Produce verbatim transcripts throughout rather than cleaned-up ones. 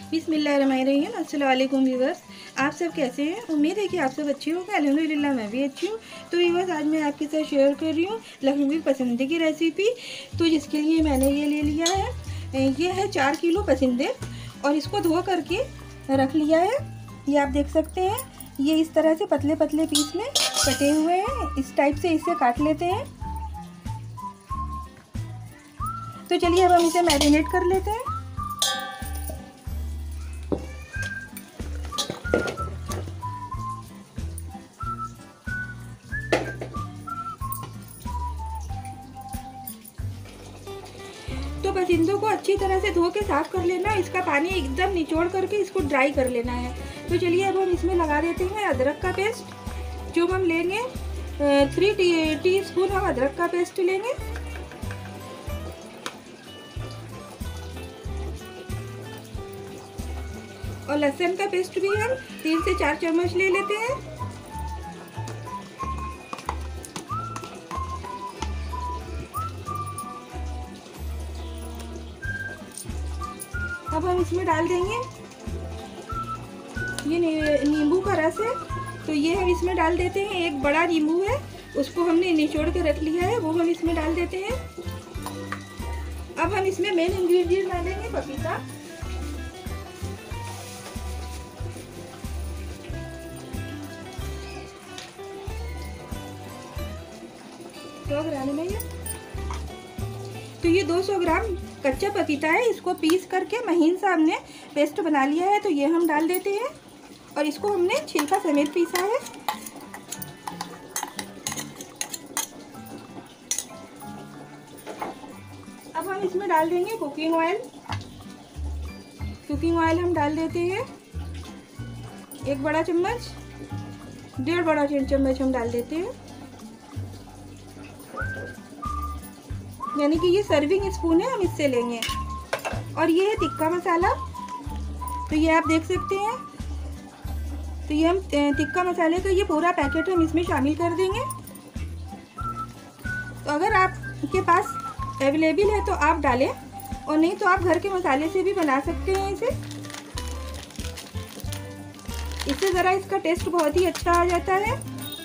बिस्मिल्लाहिर्रहमानिर्रहीम। अस्सलाम वालेकुम व्यूअर्स, आप सब कैसे हैं? उम्मीद है कि आप सब अच्छे होंगे। अल्हम्दुलिल्लाह मैं भी अच्छी हूँ। तो व्यूअर्स, आज मैं आपके साथ शेयर कर रही हूँ लखनवी पसंदे की रेसिपी। तो जिसके लिए मैंने ये ले लिया है, ये है चार किलो पसंदे और इसको धो करके रख लिया है। ये आप देख सकते हैं, ये इस तरह से पतले पतले पीस में कटे हुए हैं। इस टाइप से इसे काट लेते हैं। तो चलिए अब हम इसे मैरिनेट कर लेते हैं। तो पसंदों को अच्छी तरह से धो के साफ कर लेना। इसका पानी एकदम निचोड़ करके इसको ड्राई कर लेना है। तो चलिए अब हम इसमें लगा देते हैं अदरक का पेस्ट। जो हम लेंगे थ्री टी, टी स्पून हम अदरक का पेस्ट लेंगे। और लहसुन का पेस्ट भी हम तीन से चार चम्मच ले लेते हैं। अब हम इसमें डाल देंगे ये नींबू का रस है, तो ये हम इसमें डाल देते हैं। एक बड़ा नींबू है, उसको हमने निचोड़ के रख लिया है, वो हम इसमें डाल देते हैं। अब हम इसमें मेन इंग्रेडिएंट डालेंगे पपीता। सौ ग्राम में ये तो ये दो सौ ग्राम कच्चा पपीता है। इसको पीस करके महीन सा हमने पेस्ट बना लिया है, तो ये हम डाल देते हैं। और इसको हमने छिलका समेत पीसा है। अब हम इसमें डाल देंगे कुकिंग ऑयल। कुकिंग ऑयल हम डाल देते हैं एक बड़ा चम्मच, डेढ़ बड़ा चम्मच हम डाल देते हैं। यानी कि ये सर्विंग स्पून है, हम इससे लेंगे। और ये है टिक्का मसाला, तो ये आप देख सकते हैं। तो ये हम टिक्का मसाले का ये पूरा पैकेट हम इसमें शामिल कर देंगे। तो अगर आपके पास अवेलेबल है तो आप डालें, और नहीं तो आप घर के मसाले से भी बना सकते हैं इसे। इससे ज़रा इसका टेस्ट बहुत ही अच्छा आ जाता है।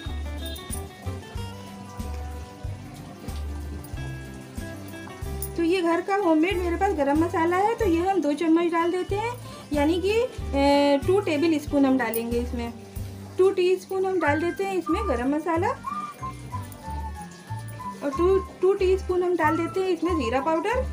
तो ये घर का होममेड मेरे पास गरम मसाला है, तो ये हम दो चम्मच डाल देते हैं। यानी कि टू टेबल स्पून हम डालेंगे इसमें। टू टीस्पून हम डाल देते हैं इसमें गरम मसाला, और टू टू टीस्पून हम डाल देते हैं इसमें जीरा पाउडर।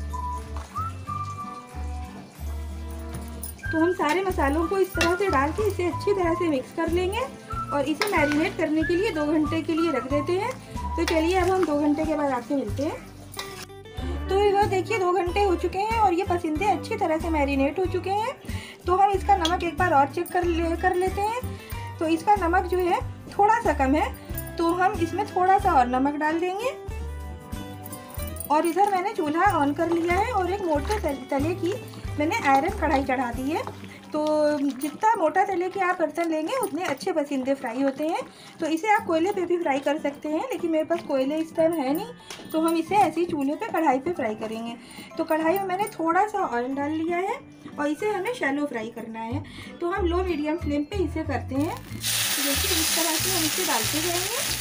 तो हम सारे मसालों को इस तरह से डाल के इसे अच्छी तरह से मिक्स कर लेंगे और इसे मैरिनेट करने के लिए दो घंटे के लिए रख देते हैं। तो चलिए अब हम दो घंटे के बाद आपसे मिलते हैं। तो ये देखिए दो घंटे हो चुके हैं और ये पसंदे अच्छी तरह से मैरिनेट हो चुके हैं। तो हम इसका नमक एक बार और चेक कर ले कर लेते हैं। तो इसका नमक जो है थोड़ा सा कम है, तो हम इसमें थोड़ा सा और नमक डाल देंगे। और इधर मैंने चूल्हा ऑन कर लिया है और एक मोटे तले की मैंने आयरन कढ़ाई चढ़ा दी है। तो जितना मोटा तले के आप बर्तन लेंगे उतने अच्छे पसंदे फ्राई होते हैं। तो इसे आप कोयले पे भी फ्राई कर सकते हैं, लेकिन मेरे पास कोयले इस टाइम है नहीं, तो हम इसे ऐसे ही चूल्हे पे कढ़ाई पे फ्राई करेंगे। तो कढ़ाई में मैंने थोड़ा सा ऑयल डाल लिया है और इसे हमें शैलो फ्राई करना है। तो हम लो मीडियम फ्लेम पे इसे करते हैं। तो देखिए इस तरह से हम इसे डालते जाएंगे।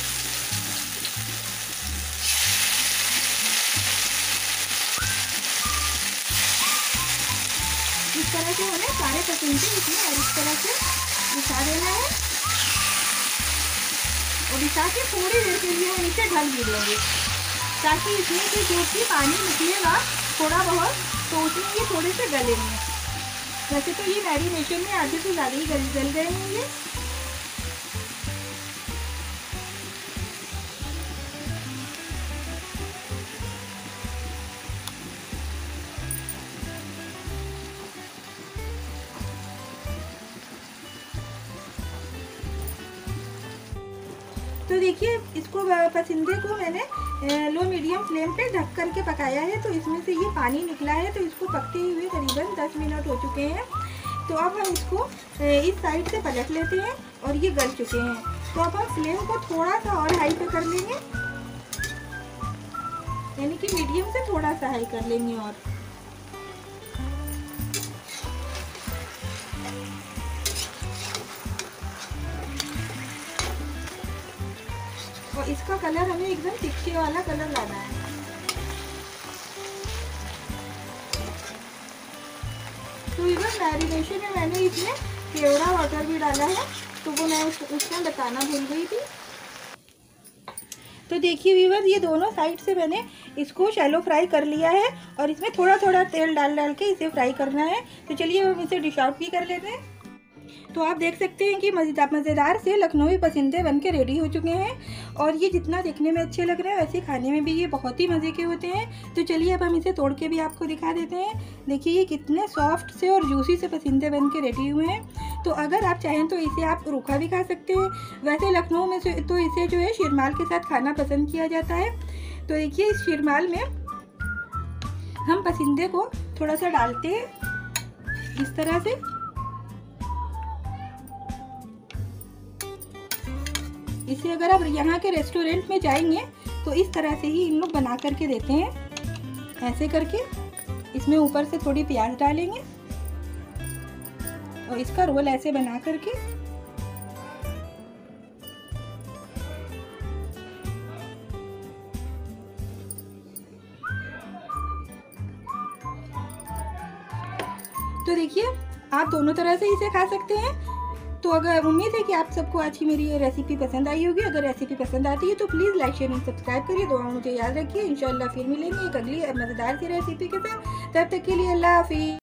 इस तरह से हमें सारे पसंदे इसमें और इस तरह से बिछा देना है। और बिछा के थोड़ी देर के लिए हम इसे ढक भी देंगे, ताकि इसमें से जो भी पानी निकलेगा थोड़ा बहुत, तो उसमें ये थोड़े से गलेंगे। वैसे तो ये मैरिनेशन में आधे से ज़्यादा ही गल गल गए होंगे। तो देखिए इसको पसंदे को मैंने लो मीडियम फ्लेम पे ढक करके पकाया है। तो इसमें से ये पानी निकला है, तो इसको पकते हुए करीबन दस मिनट हो चुके हैं। तो अब हम इसको इस साइड से पलट लेते हैं और ये गल चुके हैं। तो अब हम फ्लेम को थोड़ा सा और हाई पे कर लेंगे, यानी कि मीडियम से थोड़ा सा हाई कर लेंगे। और और इसका कलर हमें एकदम तिक्के वाला कलर लाना है। तो इधर मैरिनेशन में मैंने इसमें केवड़ा वाटर भी डाला है, तो वो मैं उस, उसमें बताना भूल गई थी। तो देखिए व्यूअर, ये दोनों साइड से मैंने इसको शैलो फ्राई कर लिया है और इसमें थोड़ा थोड़ा तेल डाल डाल के इसे फ्राई करना है। तो चलिए हम इसे डिश आउट भी कर लेते हैं। तो आप देख सकते हैं कि मज़ेदार मज़ेदार से लखनवी पसंदे बन के रेडी हो चुके हैं और ये जितना दिखने में अच्छे लग रहे हैं वैसे खाने में भी ये बहुत ही मज़े के होते हैं। तो चलिए अब हम इसे तोड़ के भी आपको दिखा देते हैं। देखिए ये कितने सॉफ्ट से और जूसी से पसंदे बन के रेडी हुए हैं। तो अगर आप चाहें तो इसे आप रूखा भी खा सकते हैं। वैसे लखनऊ में तो इसे जो है शीरमाल के साथ खाना पसंद किया जाता है। तो देखिए इस शीरमाल में हम पसंदे को थोड़ा सा डालते हैं इस तरह से। इसे अगर आप यहाँ के रेस्टोरेंट में जाएंगे तो इस तरह से ही इन लोग बना करके देते हैं। ऐसे करके इसमें ऊपर से थोड़ी प्याज डालेंगे और इसका रोल ऐसे बना करके तो देखिए आप दोनों तरह से इसे खा सकते हैं। तो अगर उम्मीद है कि आप सबको आज की मेरी ये रेसिपी पसंद आई होगी। अगर रेसिपी पसंद आती है तो please like share and subscribe करिए। दुआ मुझे याद रखिए। इंशाल्लाह फिर मिलेंगे एक अगली मज़ेदार सी रेसिपी के साथ। तब तक के लिए अल्लाह हाफिज़।